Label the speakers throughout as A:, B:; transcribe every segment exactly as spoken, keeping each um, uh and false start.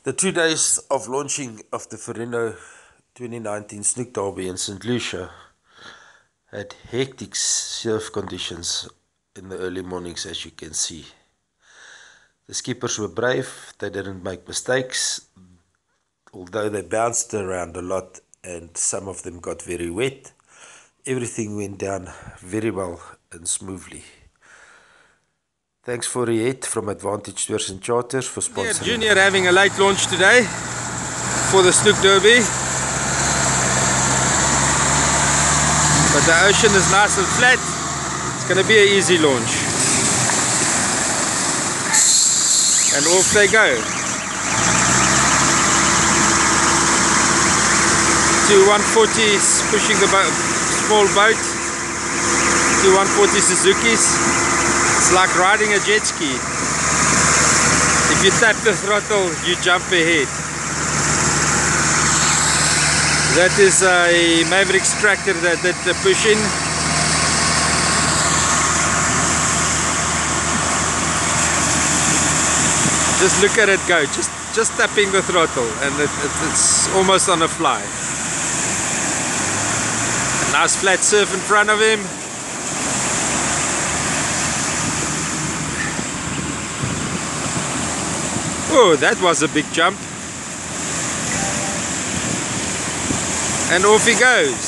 A: The two days of launching of the Verino twenty nineteen Snoek Derby in Saint Lucia had hectic surf conditions in the early mornings, as you can see. The skippers were brave, they didn't make mistakes, although they bounced around a lot and some of them got very wet. Everything went down very well and smoothly. Thanks for Riet from Advantage Tours and Charters for sponsoring.
B: Yeah, Junior having a late launch today for the Snoek Derby. But the ocean is nice and flat. It's going to be an easy launch. And off they go. Two one forties pushing the boat, small boat. Two one forty Suzukis. It's like riding a jet ski. If you tap the throttle, you jump ahead. That is a Mavericks tractor that did the push-in. Just look at it go, just, just tapping the throttle, and it, it, it's almost on a fly. A nice flat surf in front of him. Oh, that was a big jump. And off he goes.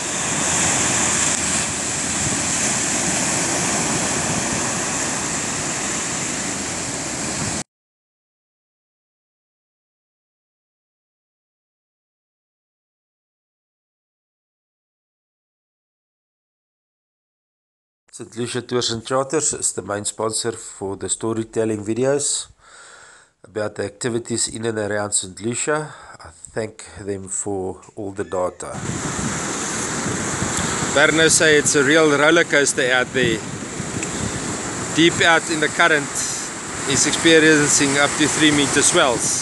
A: Saint Lucia Tours and Charters is the main sponsor for the storytelling videos about the activities in and around Saint Lucia. I thank them for all the data.
B: Berno say it's a real roller coaster out there. Deep out in the current, is experiencing up to three meter swells.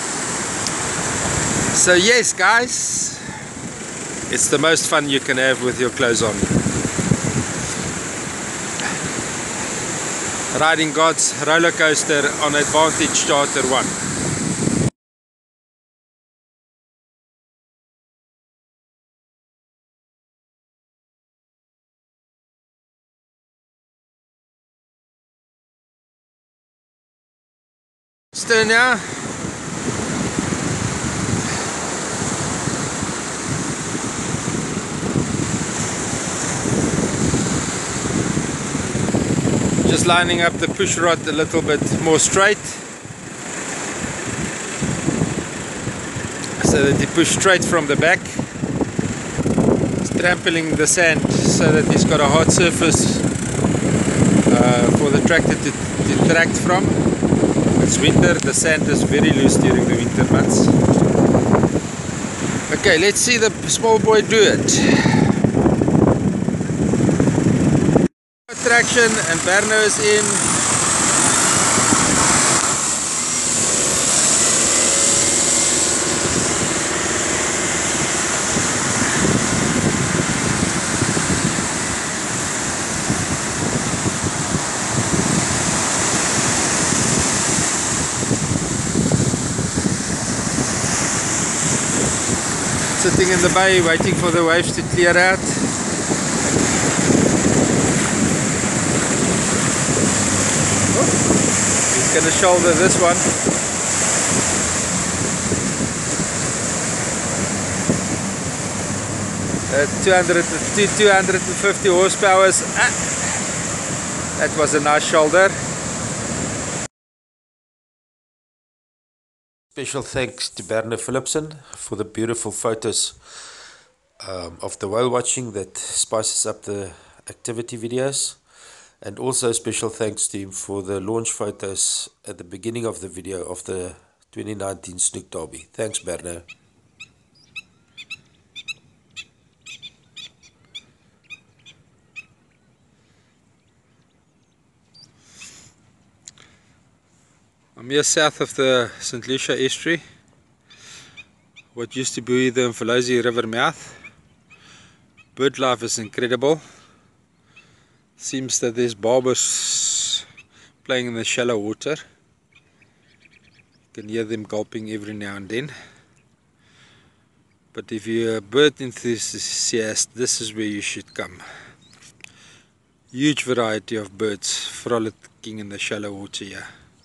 B: So yes guys, it's the most fun you can have with your clothes on. Riding God's roller coaster on Advantage Charter one. Stern now. Just lining up the push rod a little bit more straight, so that he push straight from the back. He's trampling the sand so that he's got a hard surface uh, for the tractor to, to tract from. It's winter, the sand is very loose during the winter months. Okay, let's see the small boy do it. Traction, and Berno is in. Sitting in the bay waiting for the waves to clear out. He's going to shoulder this one. Uh, two hundred, two hundred fifty horsepower. Ah, that was a nice shoulder.
A: Special thanks to Berno Philipson for the beautiful photos um, of the whale watching that spices up the activity videos. And also special thanks to him for the launch photos at the beginning of the video of the twenty nineteen Snoek Derby. Thanks, Berno.
B: I'm here south of the Saint Lucia estuary, what used to be the Mfolozi River mouth. Bird life is incredible. Seems that there's barbers playing in the shallow water. can hear them gulping every now and then. But if you're a bird enthusiast, this is where you should come. Huge variety of birds frolicking in the shallow water here.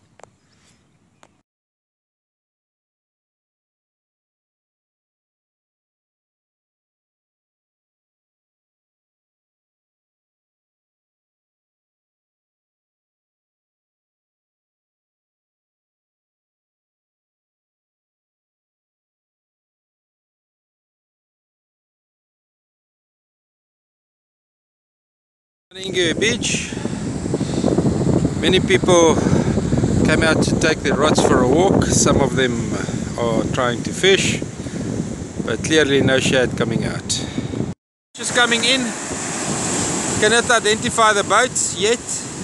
B: Inge Beach. Many people came out to take their rods for a walk. Some of them are trying to fish, but clearly no shad coming out. Just coming in. Cannot identify the boats yet,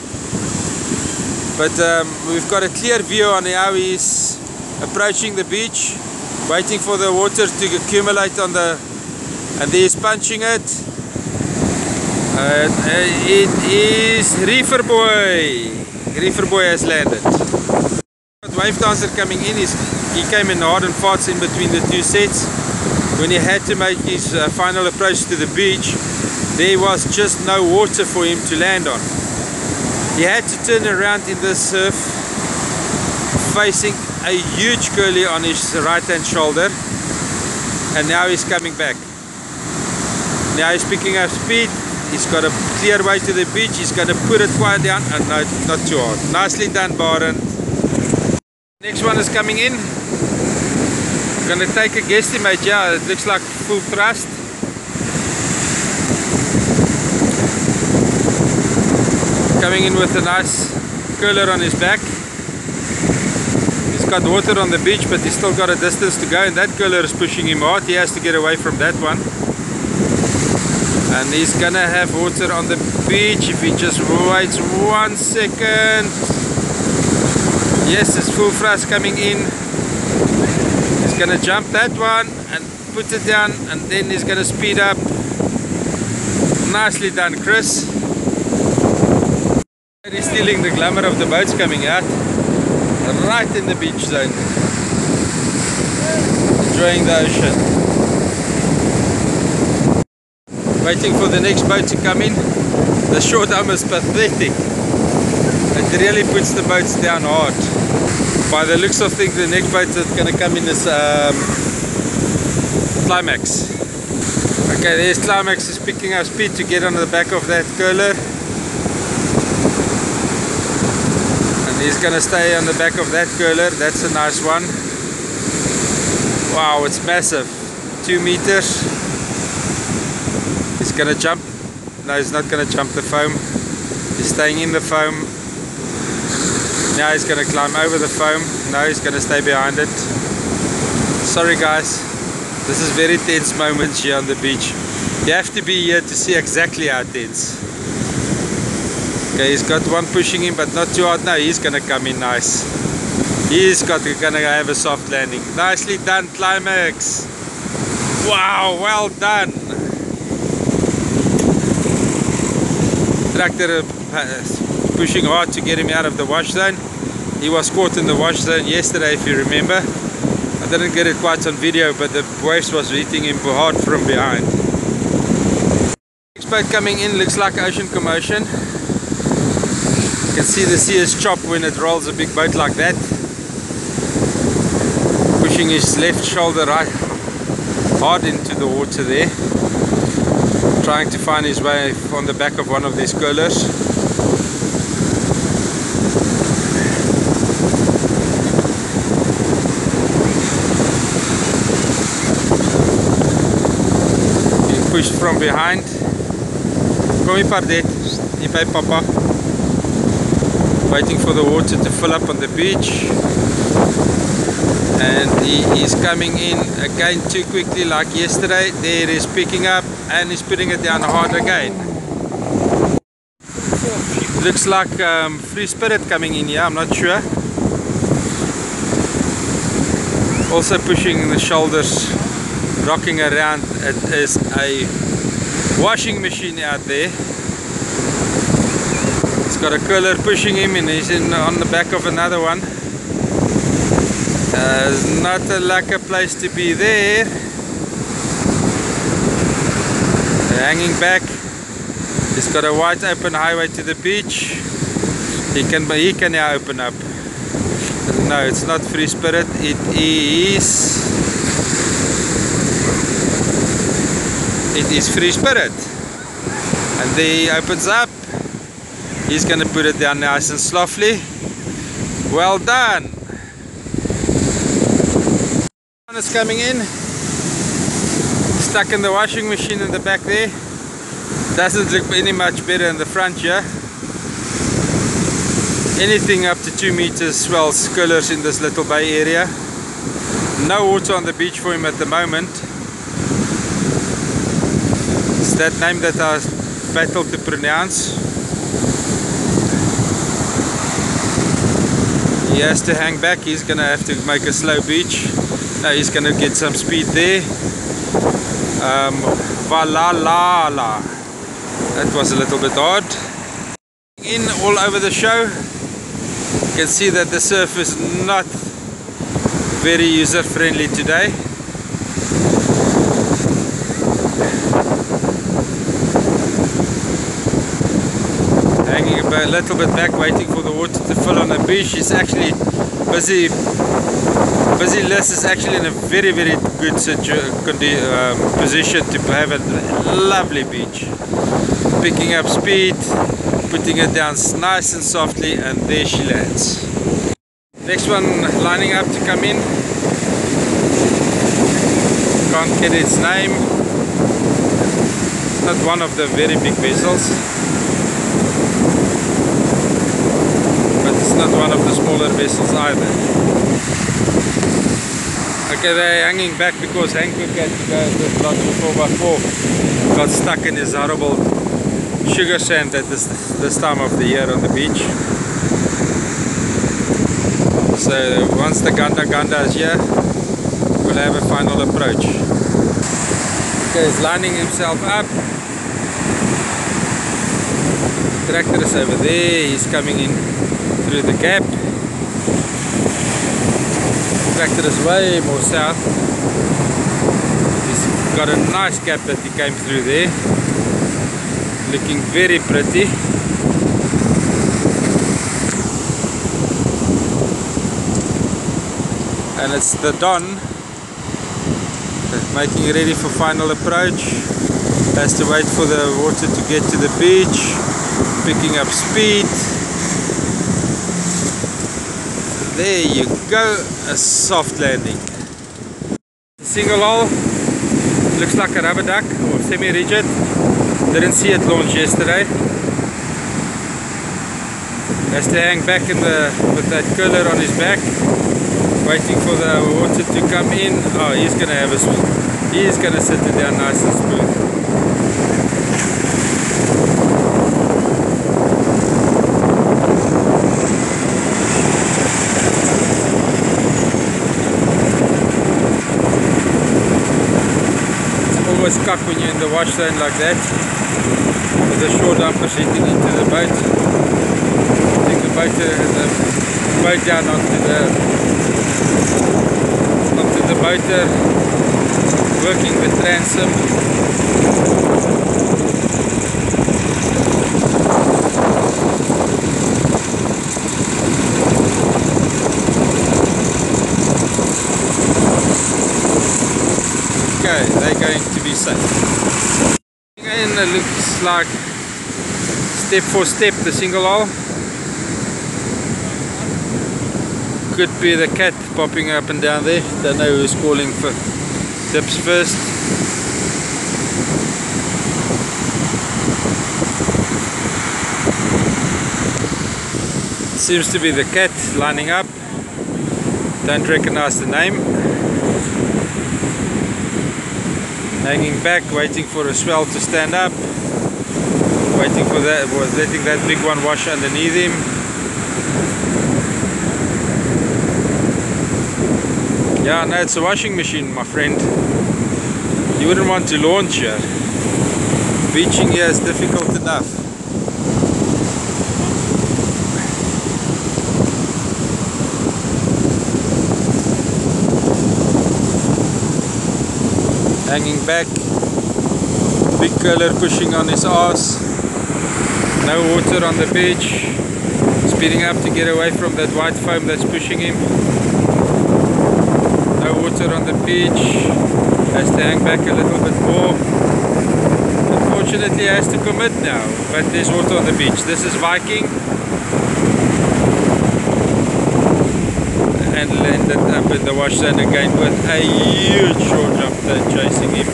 B: but um, we've got a clear view on how he's approaching the beach, waiting for the water to accumulate on the, and he's punching it. Uh, it is Reefer Boy. Reefer Boy has landed. Wave Dancer coming in. He's, he came in hard and fast in between the two sets. When he had to make his uh, final approach to the beach, there was just no water for him to land on. He had to turn around in the surf, facing a huge curly on his right hand shoulder, and now he's coming back. Now he's picking up speed. He's got a clear way to the beach. He's going to put it quite down, and no, not too hard. Nicely done, Baron. Next one is coming in. I'm going to take a guesstimate. Yeah, it looks like full thrust. Coming in with a nice curler on his back. He's got water on the beach, but he's still got a distance to go, and that curler is pushing him hard. He has to get away from that one. And he's gonna have water on the beach if he just waits one second. Yes, it's full thrust coming in. He's gonna jump that one and put it down, and then he's gonna speed up. Nicely done, Chris. He's stealing the glamour of the boats coming out. Right in the beach zone. Enjoying the ocean. Waiting for the next boat to come in. The short arm is pathetic. It really puts the boats down hard. By the looks of things, the next boat that's going to come in is um, Climax. Okay, there's Climax is picking up speed to get on the back of that curler. And he's going to stay on the back of that curler. That's a nice one. Wow, it's massive. Two meters. He's gonna jump. No, he's not gonna jump the foam. He's staying in the foam. Now he's gonna climb over the foam. No, he's gonna stay behind it. Sorry guys, this is very tense moments here on the beach. You have to be here to see exactly how tense. Okay, he's got one pushing him, but not too hard. No, he's gonna come in nice. He's got gonna have a soft landing. Nicely done, Climax. Wow, well done. Tractor pushing hard to get him out of the wash zone. He was caught in the wash zone yesterday, if you remember. I didn't get it quite on video, but the waves was hitting him hard from behind. Next boat coming in looks like Ocean Commotion. You can see the sea is chopped when it rolls a big boat like that. Pushing his left shoulder right hard into the water there. Trying to find his way on the back of one of these curlers. Being pushed from behind. Kom hier Pardet, hier by Papa. Waiting for the water to fill up on the beach. And he is coming in again too quickly like yesterday. There he's picking up and he's putting it down hard again. Looks like um, Free Spirit coming in here, I'm not sure. Also pushing the shoulders, rocking around. It is a washing machine out there. It's got a curler pushing him and he's in on the back of another one. It's not a lekker place to be there. Hanging back, he's got a wide open highway to the beach. He can, he can now open up. No, it's not Free Spirit, it is it is Free Spirit. And there he opens up. He's gonna put it down nice and softly. Well done. One is coming in. Stuck in the washing machine in the back there. Doesn't look any much better in the front here. Anything up to two meters swell scullers in this little bay area. No water on the beach for him at the moment. It's that name that I battle to pronounce. He has to hang back. He's gonna have to make a slow beach. Now he's gonna get some speed there. Um, Valalala. That was a little bit odd. In all over the show. You can see that the surf is not very user friendly today. Hanging a little bit back, waiting for the water to fill on the beach. He's actually busy. Busy Liz is actually in a very very good um, position to have a lovely beach. Picking up speed, putting it down nice and softly, and there she lands. Next one lining up to come in. Can't get its name. It's not one of the very big vessels, but it's not one of the smaller vessels either. Okay, they're hanging back because Hankook had to go with lots of four by four. Got stuck in his horrible sugar sand at this, this time of the year on the beach. So once the Ganda Ganda is here, we'll have a final approach. Okay, he's lining himself up. The tractor is over there, he's coming in through the gap. The tractor is way more south. He's got a nice gap that he came through there. Looking very pretty. And it's the Don making ready for final approach. Has to wait for the water to get to the beach, picking up speed. There you go, a soft landing. Single hull, looks like a rubber duck or semi-rigid. Didn't see it launch yesterday. Has to hang back in the with that curler on his back, waiting for the water to come in. Oh, he's gonna have a he's gonna sit it down nice and smooth. It's always cock when you're in the wash zone like that, with the shore dumpers hitting into the boat. Take the boat, uh, the boat down onto the onto the motor, working the transom. Okay, they're going to be safe. And it looks like step for step the single hull. Could be the cat popping up and down there. Don't know who's calling for tips first. Seems to be the cat lining up. Don't recognize the name. Hanging back, waiting for a swell to stand up. Waiting for that, was letting that big one wash underneath him. Yeah, no, it's a washing machine, my friend. You wouldn't want to launch here. Beaching here is difficult enough. hanging back, big curler pushing on his ass, no water on the beach, speeding up to get away from that white foam that's pushing him, no water on the beach, has to hang back a little bit more. Unfortunately he has to commit now, but there's water on the beach. This is Viking, and landed up in the wash zone again with a huge short jump there chasing him.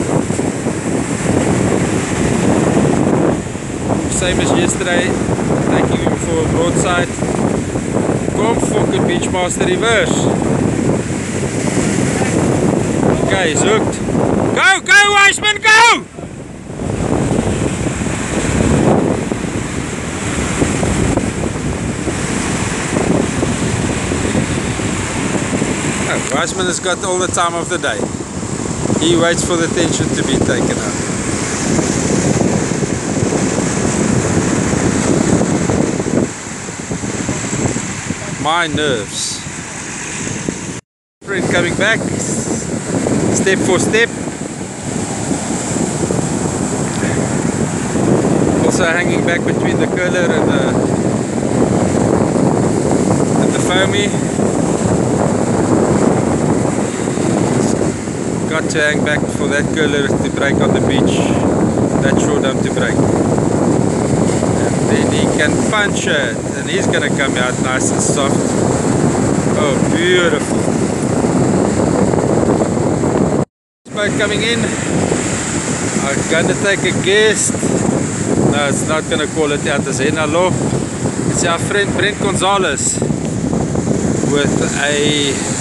B: Same as yesterday, taking him for a broadside. Kom fucking Beachmaster reverse. Okay, he's hooked. Go, go Wiseman, go! Wiseman has got all the time of the day. He waits for the tension to be taken out. My nerves. Friend coming back, step for step. Also hanging back between the curler and the, and the foamy. Got to hang back for that curler to break on the beach, that short dump to break. And then he can punch it, and he's gonna come out nice and soft. Oh, beautiful. Boat coming in. I'm gonna take a guess. No, it's not gonna call it out as Henalo. It's our friend Brent Gonzalez with a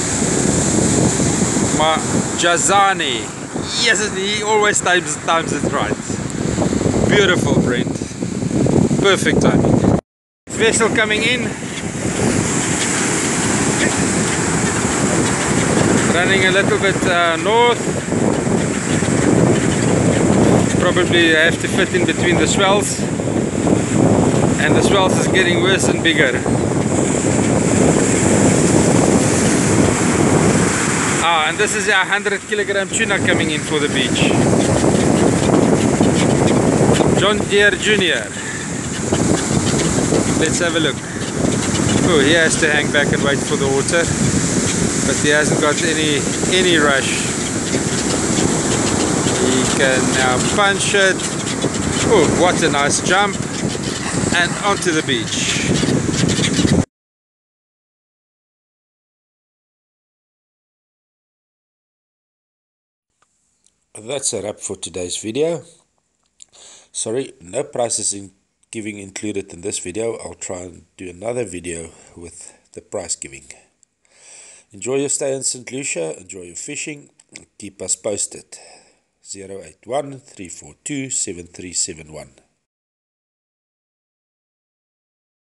B: Jazani. Yes, he always times, times it right. Beautiful Brent. Perfect timing. Vessel coming in. Running a little bit uh, north. Probably have to fit in between the swells. And the swells is getting worse and bigger. Ah, and this is our one hundred kilogram tuna coming in for the beach. John Deere Junior Let's have a look. Oh, he has to hang back and wait for the water, but he hasn't got any any rush. He can now punch it. Oh, what a nice jump, and onto the beach.
A: That's a wrap for today's video. Sorry, no prices in giving included in this video. I'll try and do another video with the price giving. Enjoy your stay in Saint Lucia, enjoy your fishing, and keep us posted. zero eight one, three four two, seven three seven one.